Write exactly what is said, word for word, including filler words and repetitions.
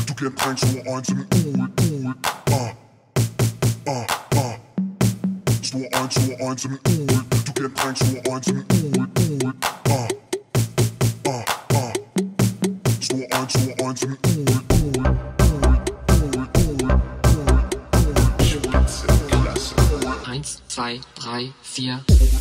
du kennst eins, zwei, eins im Ui, Ui, ah, ah, ah. zwei, eins, zwei, eins im Ui, du kennst eins, zwei, eins im Ui, Ui, ah, ah, ah. zwei, eins, zwei, eins im Ui, Ui, Ui, Ui, Ui, Ui, Spitze, klasse. Eins, zwei, drei, vier.